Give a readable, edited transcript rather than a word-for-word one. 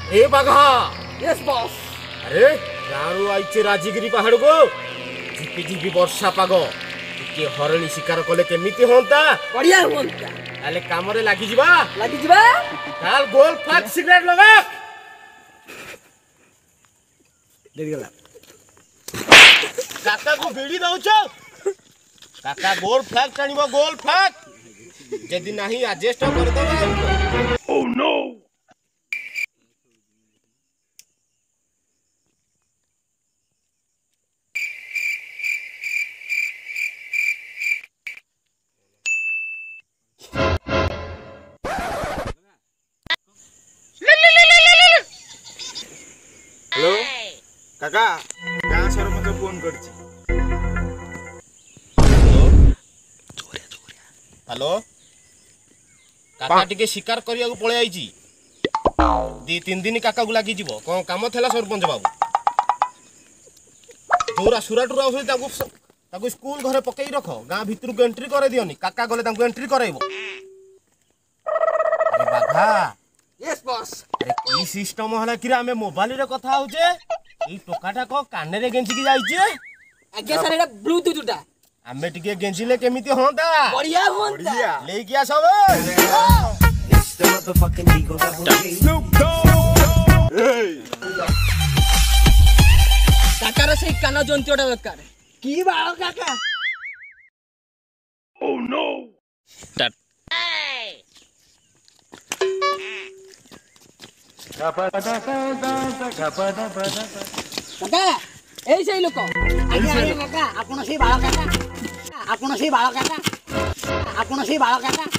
ए बाघा। Yes boss. अरे गाँव आईचे राजगिरी पहाड़ को झिपी झिपी वर्षा पाग टिके हरणी शिकार कले केमिति होंता बढ़िया होंता ताले काम रे लागी जिबा ताल गोल फाक सिगरेट लगा देरी गला काका को बीड़ी दउछो काका गोल फ्लैग टाणिबो गोल फ्लैग जदी नाही एडजस्ट कर दबा। ओह नो हेलो काका गाँ सरपंच फोन करछि। हेलो काका टिके शिकार करिया को पळे आइची 2-3 दिन काका को लागी जीवो कोन काम थेला सरपंच बाबू जोरा सुराटुरा होई ताकू स्कूल घरे पकेई रखो गाँ भितर को एंट्री करे दियोनी काका गले ताकू एंट्री कराइबो। अरे बाघा। Yes boss. अरे की सिस्टम हला कि हमें मोबाइल रे कथा होजे ई टोकाटा को काने रे गेंची की जाइचे आज्ञा सर एटा ब्लूटूथ उटा हमें टिके गेंचिले केमिति होंता बढ़िया होंता ले गया सब काका रे से काना जंतुटा दरकार की बाळ काका। ओह नो काका এই সেই লোক আগে আগে কাকা আপন সেই বাळ কাকা আপন সেই বাळ কাকা আপন সেই বাळ কাকা